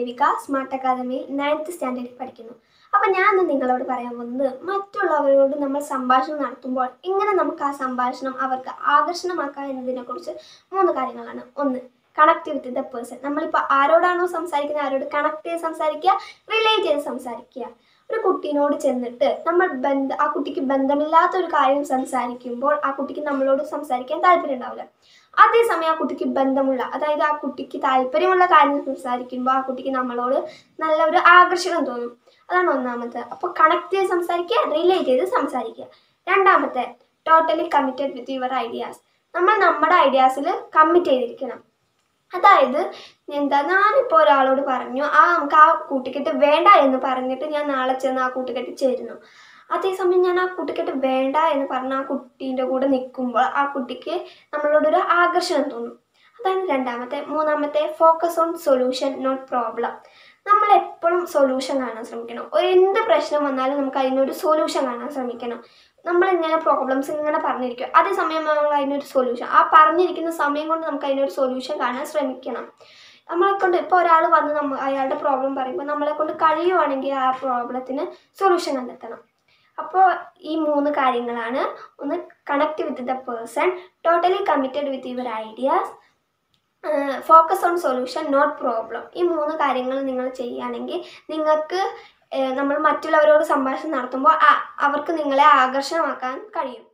Devika smart അക്കാദമിയിൽ 9th സ്റ്റാൻഡേർഡിൽ പഠിക്കുന്നു. അപ്പോൾ ഞാൻ ഇന്ന് നിങ്ങളോട് പറയാൻ പോകുന്നത് മറ്റുള്ളവരോട് നമ്മൾ സംഭാഷണം നടത്തുമ്പോൾ എങ്ങനെ നമുക്ക് ആ സംഭാഷണം അവർക്ക് ആകർഷണമാക്കാം എന്നതിനെക്കുറിച്ച് 3 കാര്യങ്ങളാണ്. 1. Connect with the person. നമ്മളിപ്പോൾ ആരോടാണോ സംസാരിക്കുന്നത് ആരോട് കണക്ട് ചെയ്ത് സംസാരിക്കുക, റിലേറ്റ് ചെയ്ത് സംസാരിക്കുക. ഒരു കുട്ടീനോട് ചെന്നിട്ട് നമ്മൾ ആ കുട്ടിക്ക് ബന്ധമില്ലാത്ത ഒരു കാര്യം സംസാരിക്കുമ്പോൾ ആ കുട്ടിക്ക് നമ്മളോട് സംസാരിക്കാൻ താല്പര്യം ഉണ്ടാവില്ല. അതേസമയം ആ കുട്ടിക്ക് ബന്ധമുള്ള, അതായത് ആ കുട്ടിക്ക് താല്പര്യമുള്ള കാര്യം സംസാരിക്കുമ്പോൾ ആ കുട്ടിക്ക് നമ്മളോട് നല്ല ഒരു ആകർഷണം തോന്നും. അതാണ് ഒന്നാമത്തെ. അപ്പോൾ കണക്ട് ചെയ്ത് സംസാരിക്കുക, റിലേറ്റ് ചെയ്ത് സംസാരിക്കുക. രണ്ടാമത്തെ, totally committed with your ideas. നമ്മൾ നമ്മുടെ ഐഡിയാസിൽ കമ്മിറ്റ് ചെയ്തിരിക്കണം. അതായത് ഞാനിപ്പോൾ ഒരാളോട് പറഞ്ഞു നമുക്ക് ആ കൂട്ടുകെട്ട് വേണ്ട എന്ന് പറഞ്ഞിട്ട് ഞാൻ നാളെ ചെന്ന് ആ കൂട്ടുകെട്ട് ചേരുന്നു. അതേസമയം ഞാൻ ആ കൂട്ടുകെട്ട് വേണ്ട എന്ന് പറഞ്ഞ ആ കുട്ടീൻ്റെ കൂടെ നിൽക്കുമ്പോൾ ആ കുട്ടിക്ക് നമ്മളോടൊരു ആകർഷണം തോന്നും. അതാണ് രണ്ടാമത്തെ. മൂന്നാമത്തെ, focus on solution not problem. നമ്മൾ എപ്പോഴും സൊല്യൂഷൻ കാണാൻ ശ്രമിക്കണം. എന്ത് പ്രശ്നം വന്നാലും നമുക്ക് അതിനൊരു സൊല്യൂഷൻ കാണാൻ ശ്രമിക്കണം. നമ്മളിങ്ങനെ പ്രോബ്ലംസ് ഇങ്ങനെ പറഞ്ഞിരിക്കും, അതേസമയം നമ്മൾ അതിനൊരു സൊല്യൂഷൻ, ആ പറഞ്ഞിരിക്കുന്ന സമയം കൊണ്ട് നമുക്ക് അതിനൊരു സൊല്യൂഷൻ കാണാൻ ശ്രമിക്കണം. നമ്മളെക്കൊണ്ട് ഇപ്പോൾ ഒരാൾ വന്ന് അയാളുടെ പ്രോബ്ലം പറയുമ്പോൾ നമ്മളെക്കൊണ്ട് കഴിയുവാണെങ്കിൽ ആ പ്രോബ്ലത്തിന് സൊല്യൂഷൻ കണ്ടെത്തണം. അപ്പോൾ ഈ 3 കാര്യങ്ങളാണ്. ഒന്ന്, connect with the person, totally committed with your ideas, focus on solution not problem. ഈ 3 കാര്യങ്ങൾ നിങ്ങൾ ചെയ്യുകയാണെങ്കിൽ നിങ്ങൾക്ക് നമ്മൾ മറ്റുള്ളവരോട് സംഭാഷണം നടത്തുമ്പോൾ അവർക്ക് നിങ്ങളെ ആകർഷണമാക്കാൻ കഴിയും.